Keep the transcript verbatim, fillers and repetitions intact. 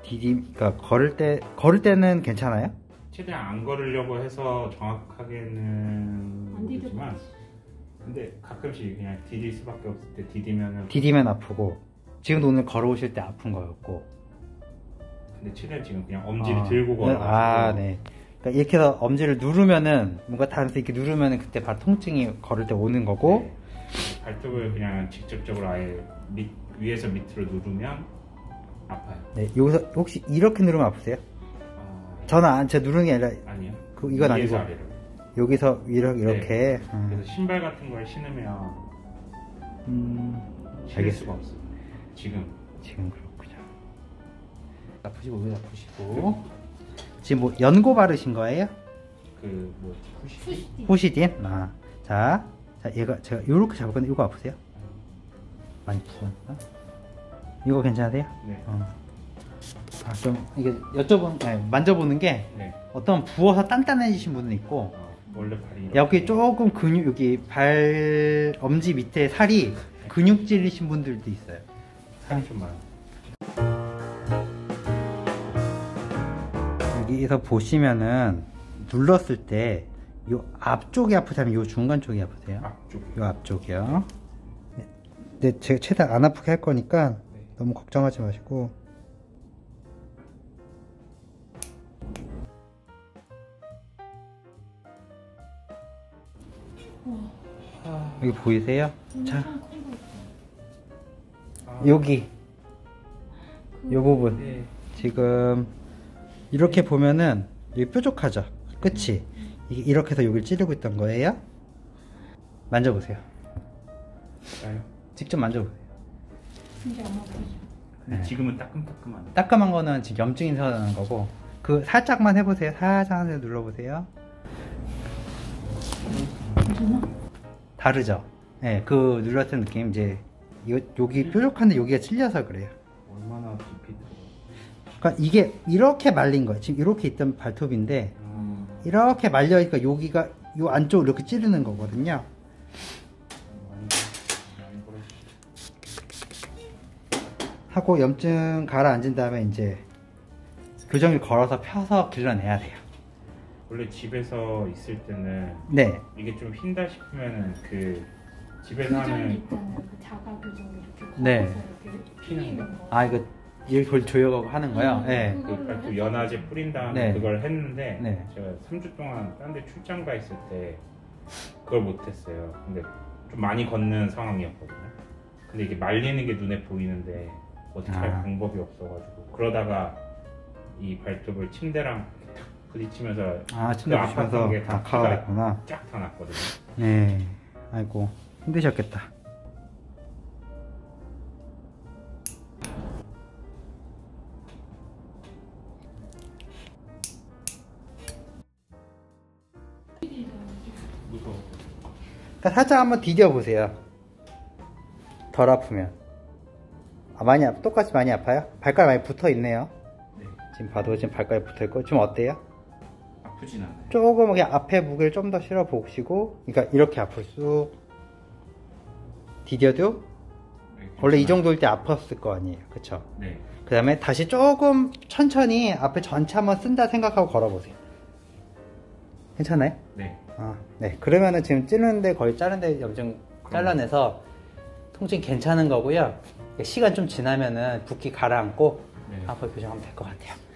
디디, 그러니까 걸을 때, 걸을 때는 괜찮아요? 최대한 안 걸으려고 해서 정확하게는 모르지만 근데 가끔씩 그냥 디딜 수밖에 없을 때 디디면은 디디면 아프고 지금도 오늘 걸어오실 때 아픈 거였고 근데 최대한 지금 그냥 엄지를 아, 들고 걸어 아, 네. 그러니까 이렇게 해서 엄지를 누르면은 뭔가 다른데 이렇게 누르면은 그때 바로 통증이 걸을 때 오는 거고 네. 발톱을 그냥 직접적으로 아예 밑, 위에서 밑으로 누르면 아파요. 네, 여기서 혹시 이렇게 누르면 아프세요? 아... 저는 안, 제가 누르는 게 아니라 아니요. 그, 이건 아니고 아래로. 여기서 이렇게, 이렇게. 네. 음. 그래서 신발 같은 걸 신으면 음... 신을 수가 없어요. 지금 지금 그렇군요. 아프시고 왜 아프시고 지금 뭐 연고 바르신 거예요? 그 뭐 후시딘? 후시딘? 아, 자, 자 얘가 제가 요렇게 잡을 건데 이거 아프세요? 많이 부었나? 이거 괜찮으세요? 네. 어. 아, 좀 이게 여쭤본, 아니, 만져보는 게 네. 어떤 부어서 단단해지신 분은 있고 어, 원래 발이 여기 조금 근육, 여기 발 엄지 밑에 살이 근육질이신 분들도 있어요. 살이 좀 많아요. 여기서 보시면은 눌렀을 때 요 앞쪽이 아프세요? 아니면 요 중간 쪽이 아프세요? 앞쪽이요. 요 앞쪽이요. 네, 네, 제가 최대한 안 아프게 할 거니까 네. 너무 걱정하지 마시고. 아... 여기 보이세요? 자, 아... 여기 요 부분 네. 지금 이렇게 보면은 여기 뾰족하죠? 그치? 이게 이렇게 해서 여기를 찌르고 있던 거예요. 만져보세요. 아요? 직접 만져보세요. 진짜 안 아프죠? 네. 지금은 따끔따끔한. 따끔한 거는 지금 염증이 생겨나는 거고 그 살짝만 해보세요. 살짝 눌러보세요. 괜찮아? 다르죠? 네, 그 눌렀던 느낌 이제 요, 여기 뾰족한데 여기가 찔려서 그래요. 얼마나 깊이 들어? 그러니까 이게 이렇게 말린 거예요. 지금 이렇게 있던 발톱인데 음. 이렇게 말려니까 여기가 요 안쪽으로 이렇게 찌르는 거거든요. 하고 염증 가라앉은 다음에 이제 교정기 걸어서 펴서 길러내야 돼요. 원래 집에서 있을 때는 네. 이게 좀 휜다 싶으면은 그 집에서 하는 있잖아요. 그 자가 교정기 이렇게 걸어서 네. 이렇게 피는 거. 아 이거 이걸 조여가고 하는 거요? 네. 그 발톱 연화제 뿌린 다음에 네. 그걸 했는데 네. 제가 삼 주 동안 딴 데 출장 가 있을 때 그걸 못했어요. 근데 좀 많이 걷는 상황이었거든요. 근데 이게 말리는 게 눈에 보이는데 어떻게 할 아. 방법이 없어가지고 그러다가 이 발톱을 침대랑 탁 부딪히면서 아 침대 부딪히면서 아카가 있구나. 쫙 다 났거든요. 네. 아이고 힘드셨겠다. 무서워. 그러니까 살짝 한번 디뎌 보세요. 덜 아프면. 아, 많이 아, 똑같이 많이 아파요? 발가락 많이 붙어 있네요. 네. 지금 봐도 지금 발가락 붙어 있고 좀 어때요? 아프진 않아요. 조금 그냥 앞에 무게를 좀 더 실어 보시고, 그러니까 이렇게 아플 수 디뎌도 네, 원래 이 정도일 때 아팠을 거 아니에요, 그쵸? 네. 그 다음에 다시 조금 천천히 앞에 전체 한번 쓴다 생각하고 걸어보세요. 괜찮아요? 네. 아, 네. 그러면은 지금 찌르는데 거의 자른데 염증 잘라내서 통증 괜찮은 거고요. 시간 좀 지나면은 붓기 가라앉고 네. 앞으로 교정하면 될 것 같아요.